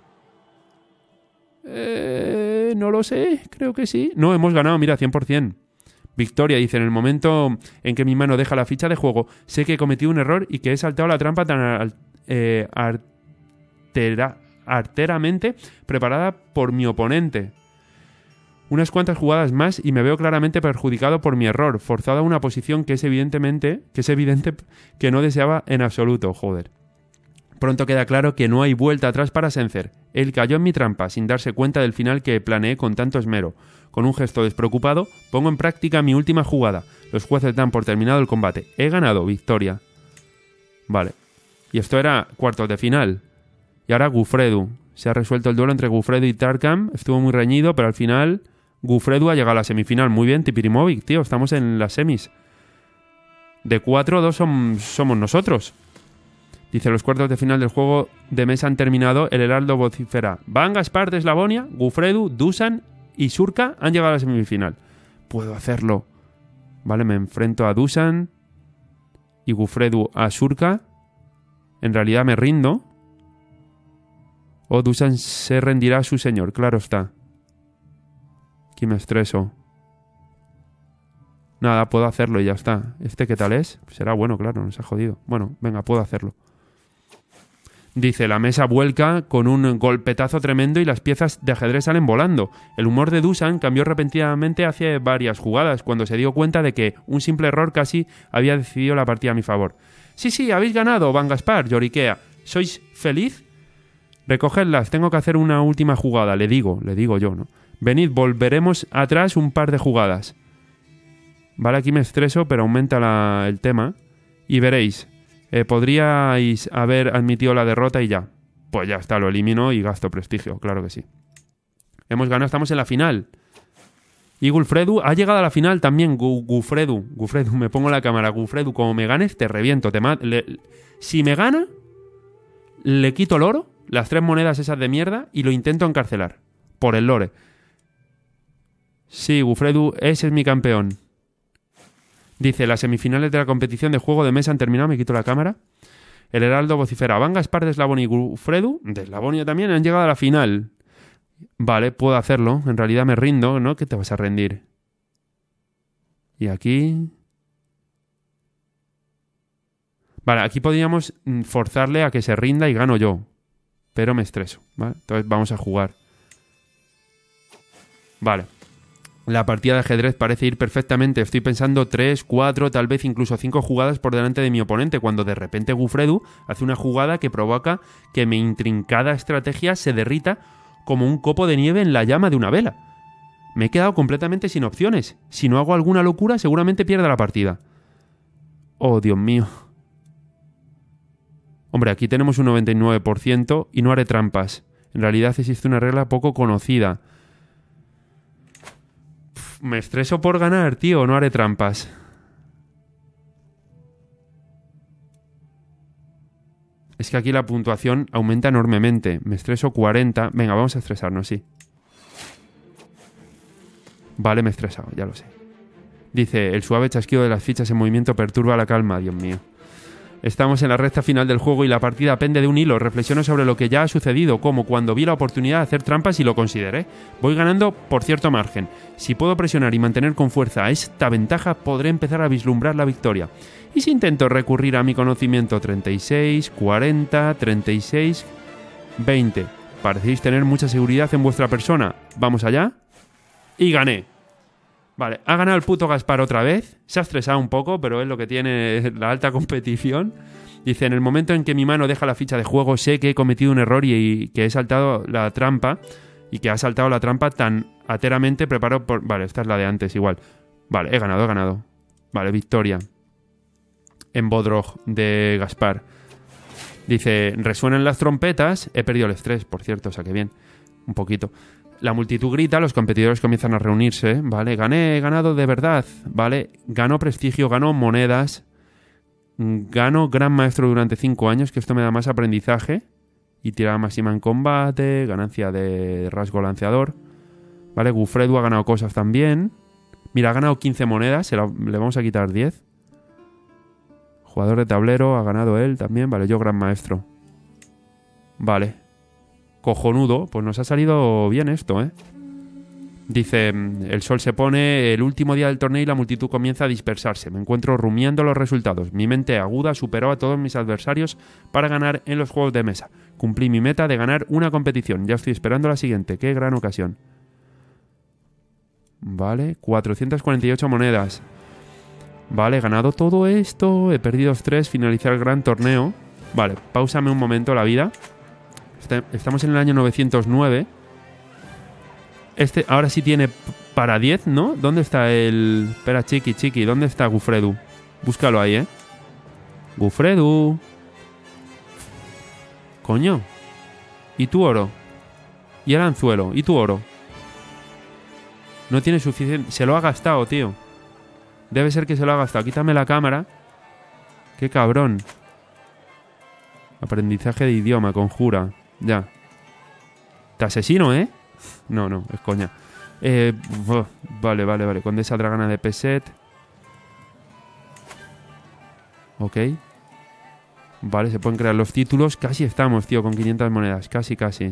No lo sé, creo que sí. No, hemos ganado, mira, 100%. Victoria, dice, en el momento en que mi mano deja la ficha de juego, sé que he cometido un error y que he saltado la trampa tan arteramente preparada por mi oponente. Unas cuantas jugadas más y me veo claramente perjudicado por mi error, forzado a una posición que es evidente que no deseaba en absoluto, joder. Pronto queda claro que no hay vuelta atrás para Senncer. Él cayó en mi trampa sin darse cuenta del final que planeé con tanto esmero. Con un gesto despreocupado, pongo en práctica mi última jugada. Los jueces dan por terminado el combate. He ganado, victoria. Vale. Y esto era cuartos de final. Y ahora Gufredu. Se ha resuelto el duelo entre Gufredu y Tarkam. Estuvo muy reñido, pero al final Gufredu ha llegado a la semifinal. Muy bien, Tipirimovic, tío. Estamos en las semis. De 4, 2 somos nosotros. Dice, los cuartos de final del juego de mesa han terminado. El Heraldo vocifera. Van Gaspar de Eslavonia, Gufredu, Dusan y Surka han llegado a la semifinal. Puedo hacerlo. Vale, me enfrento a Dusan y Gufredu a Surka. En realidad me rindo. O Dusan se rendirá a su señor, claro está. Aquí me estreso. Nada, puedo hacerlo y ya está. ¿Este qué tal es? Será bueno, claro, nos ha jodido. Bueno, venga, puedo hacerlo. Dice, la mesa vuelca con un golpetazo tremendo y las piezas de ajedrez salen volando. El humor de Dusan cambió repentinamente hace varias jugadas, cuando se dio cuenta de que un simple error casi había decidido la partida a mi favor. Sí, habéis ganado, Van Gaspar, lloriquea. ¿Sois feliz? Recogedlas, tengo que hacer una última jugada, le digo yo, ¿no? Venid, volveremos atrás un par de jugadas. Vale, aquí me estreso, pero aumenta el tema. Y veréis, podríais haber admitido la derrota y ya. Pues ya está, lo elimino y gasto prestigio, claro que sí. Hemos ganado, estamos en la final. Y Gufredu ha llegado a la final también. Gufredu, me pongo la cámara. Gufredu, como me ganes, te reviento. Si me gana, le quito el oro, las 3 monedas esas de mierda, y lo intento encarcelar. Por el lore. Sí, Gufredu, ese es mi campeón. Dice, las semifinales de la competición de juego de mesa han terminado, me quito la cámara. El Heraldo vocifera, Van Gaspar de Eslavonia y Gufredu, de Eslavonia también, han llegado a la final. Vale, puedo hacerlo, en realidad me rindo, ¿no? ¿Qué te vas a rendir? Y aquí... Vale, aquí podríamos forzarle a que se rinda y gano yo. Pero me estreso, ¿vale? Entonces vamos a jugar. Vale. La partida de ajedrez parece ir perfectamente. Estoy pensando 3, 4, tal vez incluso 5 jugadas por delante de mi oponente, cuando de repente Gufredu hace una jugada que provoca que mi intrincada estrategia se derrita como un copo de nieve en la llama de una vela. Me he quedado completamente sin opciones. Si no hago alguna locura, seguramente pierda la partida. Oh, Dios mío. Hombre, aquí tenemos un 99% y no haré trampas. En realidad existe una regla poco conocida. Me estreso por ganar, tío, no haré trampas. Es que aquí la puntuación aumenta enormemente. Me estreso 40. Venga, vamos a estresarnos, sí. Vale, me he estresado, ya lo sé. Dice, el suave chasquido de las fichas en movimiento perturba la calma, Dios mío. Estamos en la recta final del juego y la partida pende de un hilo. Reflexiono sobre lo que ya ha sucedido, como cuando vi la oportunidad de hacer trampas y lo consideré. Voy ganando por cierto margen. Si puedo presionar y mantener con fuerza esta ventaja, podré empezar a vislumbrar la victoria. Y si intento recurrir a mi conocimiento, 36, 40, 36, 20. Parecéis tener mucha seguridad en vuestra persona. ¿Vamos allá? Y gané. Vale, ha ganado el puto Gaspar otra vez. Se ha estresado un poco, pero es lo que tiene la alta competición. Dice, en el momento en que mi mano deja la ficha de juego, sé que he cometido un error y que he saltado la trampa. Y que ha saltado la trampa tan ateramente preparado por... Vale, esta es la de antes igual. Vale, he ganado. Vale, victoria. En Bodrog de Gaspar. Dice, resuenan las trompetas. He perdido el estrés, por cierto, o sea que bien. Un poquito. La multitud grita, los competidores comienzan a reunirse, ¿vale? He ganado de verdad, ¿vale? Gano prestigio, gano monedas, gano gran maestro durante 5 años, que esto me da más aprendizaje, y tirada máxima en combate, ganancia de rasgo lanceador, ¿vale? Gufredu ha ganado cosas también. Mira, ha ganado 15 monedas, le vamos a quitar 10. Jugador de tablero, ha ganado él también, vale, yo gran maestro. Vale. Cojonudo, pues nos ha salido bien esto, ¿eh? Dice, el sol se pone, el último día del torneo y la multitud comienza a dispersarse. Me encuentro rumiando los resultados. Mi mente aguda superó a todos mis adversarios para ganar en los juegos de mesa. Cumplí mi meta de ganar una competición. Ya estoy esperando la siguiente. ¡Qué gran ocasión! Vale, 448 monedas. Vale, he ganado todo esto. He perdido estrés, finalizar el gran torneo. Vale, páusame un momento la vida. Estamos en el año 909. Ahora sí tiene para 10, ¿no? ¿Dónde está el...? Espera, chiqui. ¿Dónde está Gufredu? Búscalo ahí, ¿eh? Gufredu. Coño. ¿Y tu oro? ¿Y el anzuelo? ¿Y tu oro? No tiene suficiente... Se lo ha gastado, tío. Debe ser que se lo ha gastado. Quítame la cámara. Qué cabrón. Aprendizaje de idioma, conjura. Ya. Te asesino, ¿eh? No, es coña. Vale. Condesa Dragana de Peset. Ok. Vale, se pueden crear los títulos. Casi estamos, tío, con 500 monedas. Casi.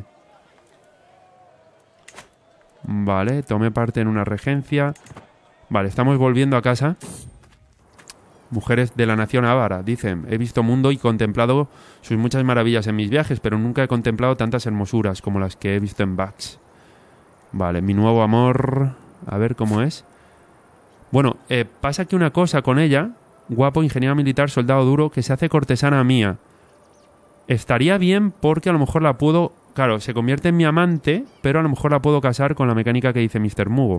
Vale, tomé parte en una regencia. Vale, estamos volviendo a casa. Mujeres de la nación ávara, dicen, he visto mundo y contemplado sus muchas maravillas en mis viajes, pero nunca he contemplado tantas hermosuras como las que he visto en Vax. Vale, mi nuevo amor... A ver cómo es. Bueno, pasa que una cosa con ella, guapo, ingeniero militar, soldado duro, que se hace cortesana mía. Estaría bien porque a lo mejor la puedo... Claro, se convierte en mi amante, pero a lo mejor la puedo casar con la mecánica que dice Mr. Mugo.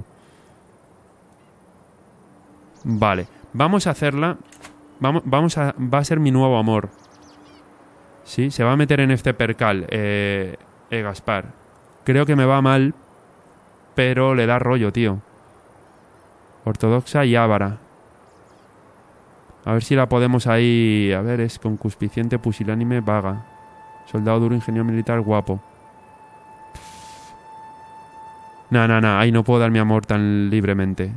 Vale. Vamos a hacerla. Va a ser mi nuevo amor. Sí, se va a meter en este percal. Gaspar. Creo que me va mal, pero le da rollo, tío. Ortodoxa y ávara. A ver si la podemos ahí... A ver, es concupisciente, pusilánime, vaga. Soldado duro, ingeniero militar, guapo. Nah. Ahí no puedo dar mi amor tan libremente.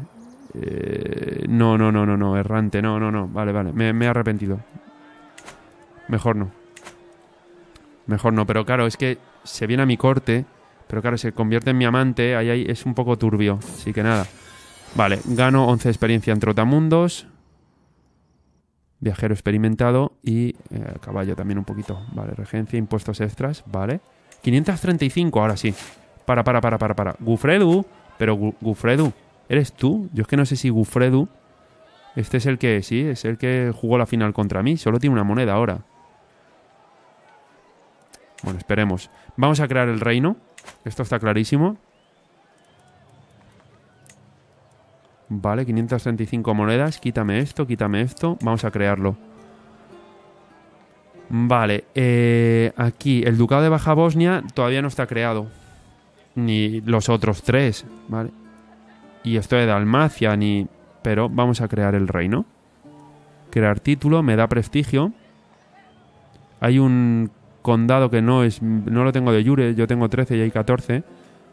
No, errante, no, vale, me he arrepentido. Mejor no, pero claro, es que se viene a mi corte, pero claro, se convierte en mi amante, ahí es un poco turbio, así que nada. Vale, gano 11 experiencia en Trotamundos, viajero experimentado y caballo también un poquito, vale, regencia, impuestos extras, vale. 535, ahora sí. Para. Gufredu, pero Gufredu, ¿eres tú? Yo es que no sé si Gufredu... Este es el que... Sí, es el que jugó la final contra mí. Solo tiene una moneda ahora. Bueno, esperemos. Vamos a crear el reino. Esto está clarísimo. Vale, 535 monedas. Quítame esto. Vamos a crearlo. Vale, aquí el ducado de Baja Bosnia todavía no está creado. Ni los otros 3, ¿vale? Y esto de Dalmacia, ni... Pero vamos a crear el reino. Crear título, me da prestigio. Hay un condado que no lo tengo de jure, yo tengo 13 y hay 14.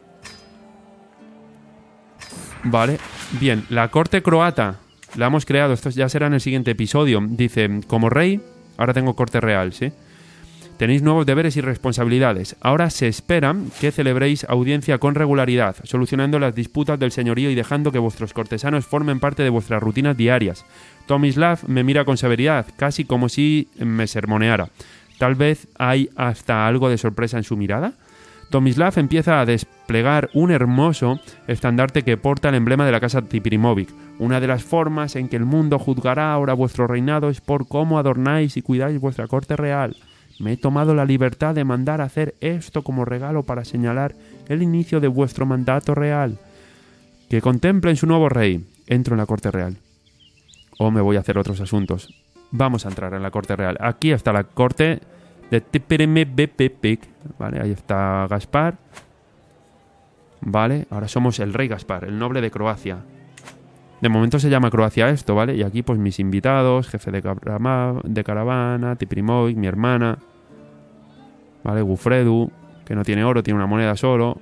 Vale, bien, la corte croata la hemos creado, esto ya será en el siguiente episodio. Dice, como rey, ahora tengo corte real, ¿sí? Tenéis nuevos deberes y responsabilidades. Ahora se espera que celebréis audiencia con regularidad, solucionando las disputas del señorío y dejando que vuestros cortesanos formen parte de vuestras rutinas diarias. Tomislav me mira con severidad, casi como si me sermoneara. Tal vez hay hasta algo de sorpresa en su mirada. Tomislav empieza a desplegar un hermoso estandarte que porta el emblema de la casa Tipirimovic. Una de las formas en que el mundo juzgará ahora vuestro reinado es por cómo adornáis y cuidáis vuestra corte real. Me he tomado la libertad de mandar hacer esto como regalo para señalar el inicio de vuestro mandato real. Que contemplen su nuevo rey. Entro en la corte real. O me voy a hacer otros asuntos. Vamos a entrar en la corte real. Aquí está la corte de Tipirimovic. Vale, ahí está Gaspar. Vale, ahora somos el rey Gaspar, el noble de Croacia. De momento se llama Croacia esto, ¿vale? Y aquí pues mis invitados, jefe de caravana, Tipirimovic, mi hermana. Vale, Gufredu, que no tiene oro, tiene una moneda solo.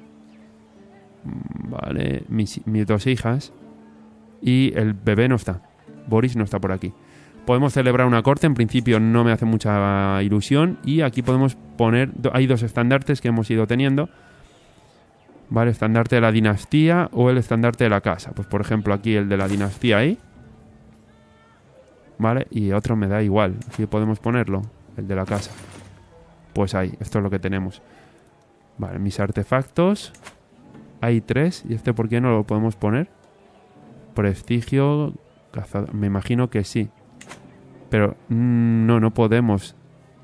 Vale, mis 2 hijas. Y el bebé no está. Boris no está por aquí. Podemos celebrar una corte, en principio no me hace mucha ilusión. Y aquí podemos poner... Hay 2 estandartes que hemos ido teniendo. Vale, estandarte de la dinastía o el estandarte de la casa. Pues por ejemplo aquí el de la dinastía ahí. Vale, y otro me da igual. Aquí podemos ponerlo, el de la casa. Pues ahí, esto es lo que tenemos. Vale, mis artefactos. Hay 3. ¿Y este por qué no lo podemos poner? Prestigio... Cazador. Me imagino que sí. Pero no podemos.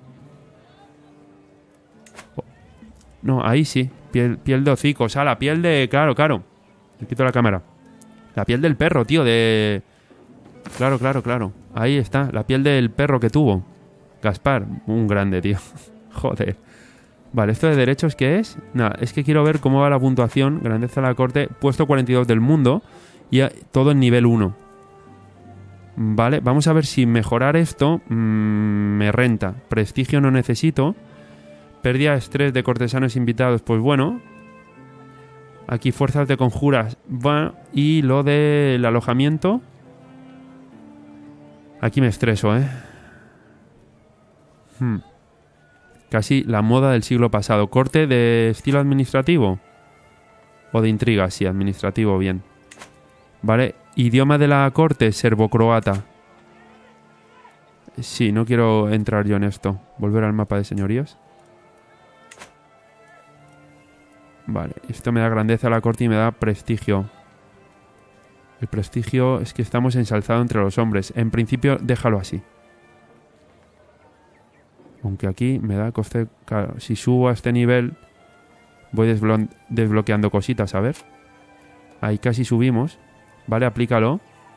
No, ahí sí. Piel de hocico. O sea, la piel de... Claro. Le quito la cámara. La piel del perro, tío. De... Claro. Ahí está. La piel del perro que tuvo. Gaspar. Un grande, tío. Joder. Vale, ¿esto de derechos qué es? Nada, es que quiero ver cómo va la puntuación. Grandeza de la corte. Puesto 42 del mundo. Y todo en nivel 1. Vale, vamos a ver si mejorar esto me renta. Prestigio no necesito. Pérdida de estrés de cortesanos invitados, pues bueno. Aquí fuerzas de conjuras. Bueno, y lo del alojamiento. Aquí me estreso, Casi la moda del siglo pasado. Corte de estilo administrativo. O de intriga, sí, administrativo, bien. Vale, idioma de la corte, serbo-croata. Sí, no quiero entrar yo en esto. Volver al mapa de señoríos. Vale, esto me da grandeza a la corte y me da prestigio. El prestigio es que estamos ensalzados entre los hombres. En principio, déjalo así. Aunque aquí me da coste... Claro, si subo a este nivel, voy desbloqueando cositas, a ver. Ahí casi subimos. Vale, aplícalo.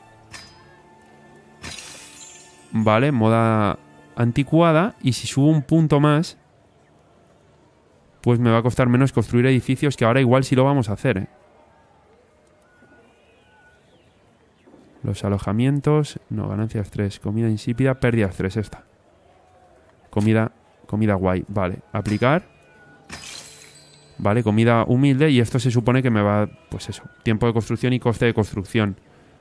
Vale, moda anticuada. Y si subo un punto más, pues me va a costar menos construir edificios, que ahora igual sí lo vamos a hacer, Los alojamientos. No, ganancias 3. Comida insípida, pérdidas 3 esta. Comida guay. Vale, aplicar. Vale, comida humilde. Y esto se supone que me va... Pues eso, tiempo de construcción y coste de construcción.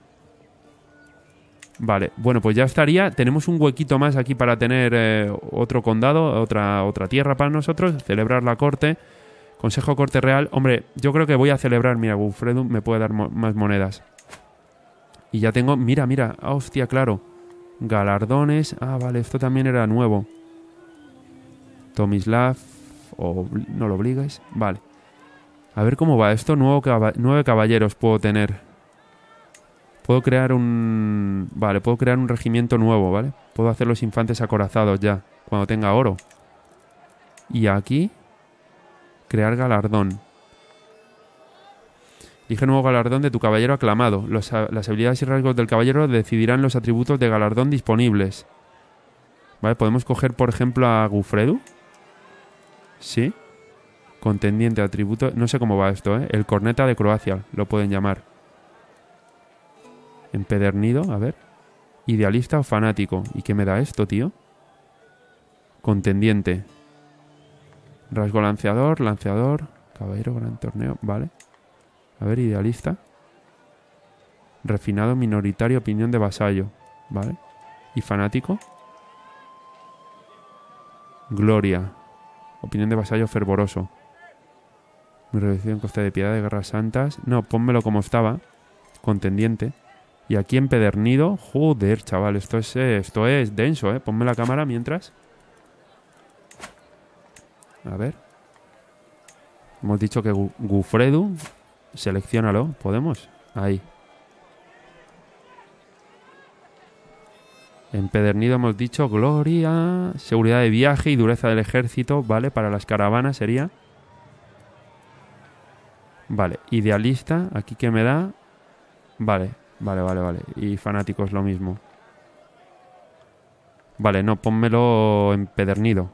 Vale, bueno, pues ya estaría. Tenemos un huequito más aquí para tener otro condado, otra tierra para nosotros. Celebrar la corte. Consejo Corte Real. Hombre, yo creo que voy a celebrar. Mira, Gufredo me puede dar más monedas. Y ya tengo... Mira. Ah, hostia, claro. Galardones. Ah, vale, esto también era nuevo. Tomislav... O no lo obligues. Vale. A ver cómo va esto. 9 caballeros puedo tener. Puedo crear un... Vale, puedo crear un regimiento nuevo, ¿vale? Puedo hacer los infantes acorazados ya, cuando tenga oro. Y aquí... Crear galardón. Elige nuevo galardón de tu caballero aclamado. Las habilidades y rasgos del caballero decidirán los atributos de galardón disponibles. Vale, podemos coger, por ejemplo, a Gufredu. Sí. Contendiente, atributo... No sé cómo va esto, El corneta de Croacia, lo pueden llamar. Empedernido, a ver. Idealista o fanático. ¿Y qué me da esto, tío? Contendiente. Rasgo lanceador. Caballero, gran torneo, vale. A ver, idealista. Refinado, minoritario, opinión de vasallo. Vale. ¿Y fanático? Gloria. Opinión de vasallo fervoroso. Mi reducción coste de piedad de guerras santas. No, pónmelo como estaba. Contendiente. Y aquí empedernido. Joder, chaval, esto es denso, Ponme la cámara mientras. A ver. Hemos dicho que Gufredu. Selecciónalo. ¿Podemos? Ahí. Empedernido hemos dicho gloria, seguridad de viaje y dureza del ejército, ¿vale? Para las caravanas sería. Vale, idealista, aquí que me da. Vale. Y fanáticos lo mismo. Vale, no, pónmelo empedernido.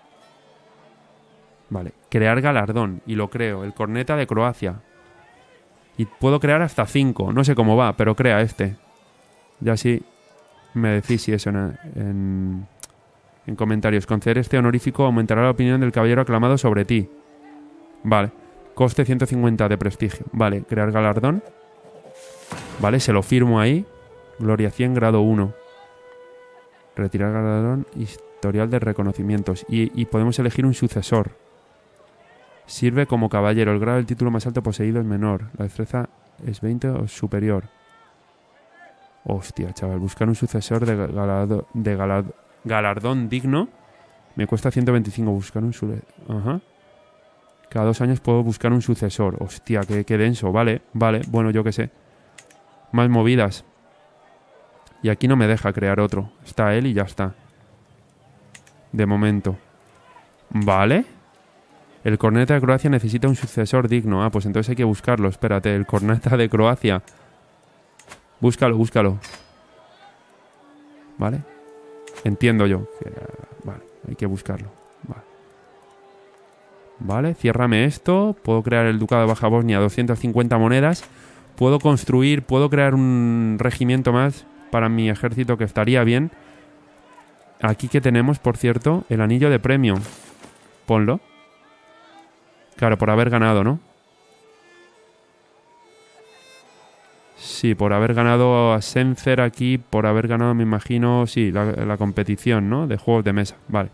Vale, crear galardón, y lo creo, el corneta de Croacia. Y puedo crear hasta 5, no sé cómo va, pero crea este. Ya sí. Me decís si eso en comentarios. Conceder este honorífico aumentará la opinión del caballero aclamado sobre ti. Vale. Coste 150 de prestigio. Vale. Crear galardón. Vale, se lo firmo ahí. Gloria 100, grado 1. Retirar galardón. Historial de reconocimientos. Y podemos elegir un sucesor. Sirve como caballero. El grado del título más alto poseído es menor. La destreza es 20 o superior. Hostia, chaval, buscar un sucesor de galardón digno me cuesta 125. Buscar un Ajá. Cada 2 años puedo buscar un sucesor. Hostia, qué denso. Vale. Bueno, yo qué sé. Más movidas. Y aquí no me deja crear otro. Está él y ya está. De momento. Vale. El corneta de Croacia necesita un sucesor digno. Ah, pues entonces hay que buscarlo. Espérate, el corneta de Croacia. Búscalo. ¿Vale? Entiendo yo. Vale, hay que buscarlo. Vale, ciérrame esto. Puedo crear el ducado de Baja Bosnia, 250 monedas. Puedo crear un regimiento más para mi ejército, que estaría bien. Aquí que tenemos, por cierto, el anillo de premio. Ponlo. Claro, por haber ganado, ¿no? Sí, por haber ganado a Sencer aquí, por haber ganado, me imagino, sí, la competición, ¿no? De juegos de mesa, vale.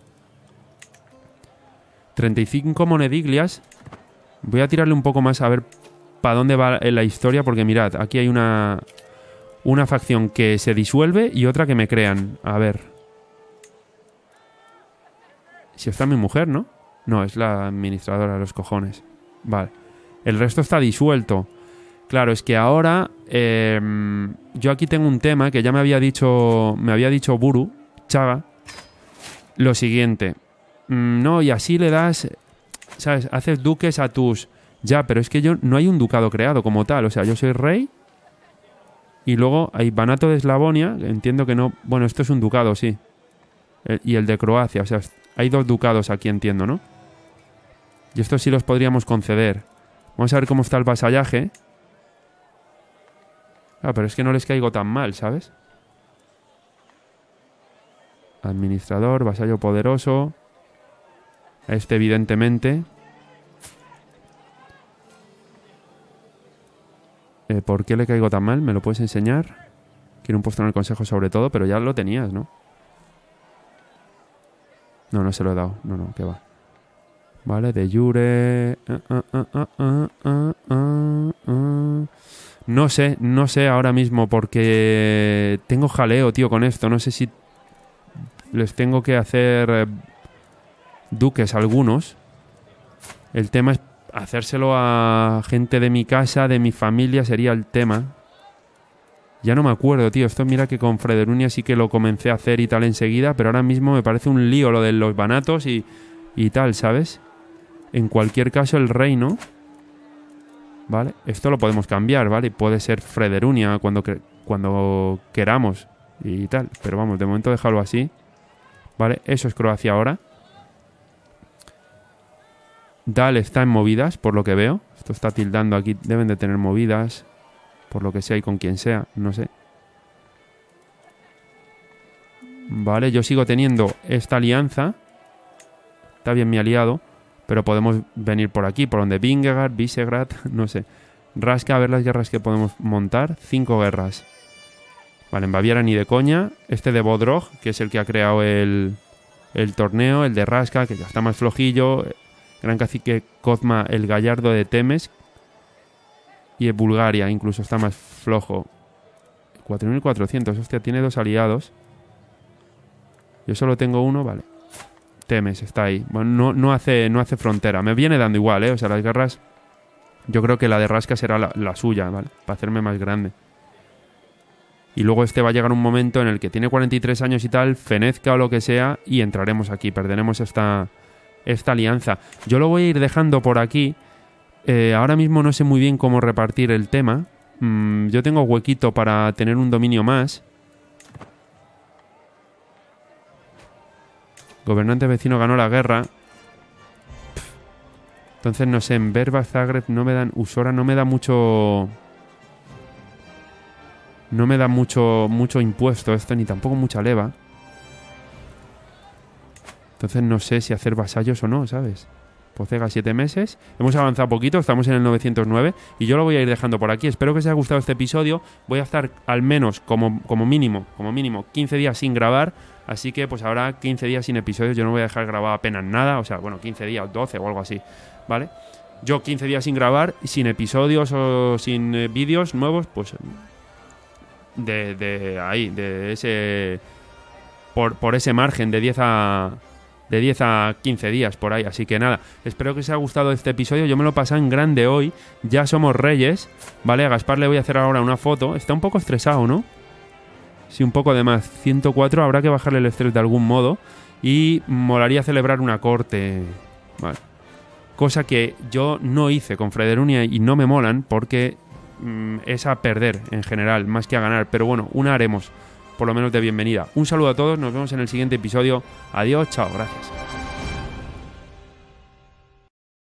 35 monediglias. Voy a tirarle un poco más a ver para dónde va la historia, porque mirad, aquí hay una facción que se disuelve y otra que me crean. A ver. Si está mi mujer, ¿no? No, es la administradora de los cojones. Vale. El resto está disuelto. Claro, es que ahora yo aquí tengo un tema que ya me había dicho Buru, Chaga, lo siguiente. No, y así le das, ¿sabes? Haces duques a tus... Ya, pero es que no hay un ducado creado como tal. O sea, yo soy rey y luego hay Banato de Eslavonia, entiendo que no... Bueno, esto es un ducado, sí. Y el de Croacia, o sea, hay 2 ducados aquí, entiendo, ¿no? Y estos sí los podríamos conceder. Vamos a ver cómo está el vasallaje. Ah, pero es que no les caigo tan mal, ¿sabes? Administrador, vasallo poderoso. A este, evidentemente. ¿Por qué le caigo tan mal? ¿Me lo puedes enseñar? Quiero un puesto en el consejo sobre todo, pero ya lo tenías, ¿no? No se lo he dado. No, que va. Vale, de jure... No sé ahora mismo porque tengo jaleo, tío, con esto. No sé si les tengo que hacer duques a algunos. El tema es hacérselo a gente de mi casa, de mi familia, sería el tema. Ya no me acuerdo, tío. Esto mira que con Frederunia sí que lo comencé a hacer y tal enseguida, pero ahora mismo me parece un lío lo de los banatos y tal, ¿sabes? En cualquier caso, el reino... ¿Vale? Esto lo podemos cambiar, ¿vale? Puede ser Frederunia cuando queramos y tal. Pero vamos, de momento déjalo así. ¿Vale? Eso es Croacia ahora. Dal está en movidas, por lo que veo. Esto está tildando aquí. Deben de tener movidas. Por lo que sea y con quien sea. No sé. Vale, yo sigo teniendo esta alianza. Está bien mi aliado. Pero podemos venir por aquí, por donde Vingegaard, Visegrad, no sé. Rasca a ver las guerras que podemos montar. 5 guerras. Vale, en Baviera ni de coña. Este de Bodrog, que es el que ha creado el torneo. El de Rasca, que ya está más flojillo. Gran cacique Kozma, el gallardo de Temes. Y en Bulgaria incluso está más flojo. 4.400, hostia, tiene 2 aliados. Yo solo tengo uno, vale. Temes está ahí. Bueno, no hace frontera. Me viene dando igual, ¿eh? O sea, las guerras... Yo creo que la de Rasca será la suya, ¿vale? Para hacerme más grande. Y luego va a llegar un momento en el que tiene 43 años y tal, fenezca o lo que sea, y entraremos aquí. Perderemos esta alianza. Yo lo voy a ir dejando por aquí. Ahora mismo no sé muy bien cómo repartir el tema. Yo tengo huequito para tener un dominio más. Gobernante vecino ganó la guerra. Entonces, no sé, en Verba, Zagreb no me dan... Usora no me da mucho... No me da mucho impuesto esto, ni tampoco mucha leva. Entonces no sé si hacer vasallos o no, ¿sabes? Pocega 7 meses. Hemos avanzado poquito, estamos en el 909 y yo lo voy a ir dejando por aquí. Espero que os haya gustado este episodio. Voy a estar al menos como mínimo 15 días sin grabar. Así que pues habrá 15 días sin episodios. Yo no voy a dejar grabado apenas nada. O sea, bueno, 15 días, 12 o algo así, ¿vale? Yo 15 días sin grabar, sin episodios o sin vídeos nuevos, pues de ese... Por ese margen de 10 a 15 días por ahí. Así que nada, espero que os haya gustado este episodio. Yo me lo pasé en grande hoy. Ya somos reyes, ¿vale? A Gaspar le voy a hacer ahora una foto. Está un poco estresado, ¿no? Sí, un poco de más. 104, habrá que bajarle el estrés de algún modo. Y molaría celebrar una corte, ¿vale? Cosa que yo no hice con Frederunia y no me molan porque es a perder en general, más que a ganar. Pero bueno, una haremos, por lo menos de bienvenida. Un saludo a todos, nos vemos en el siguiente episodio. Adiós, chao, gracias.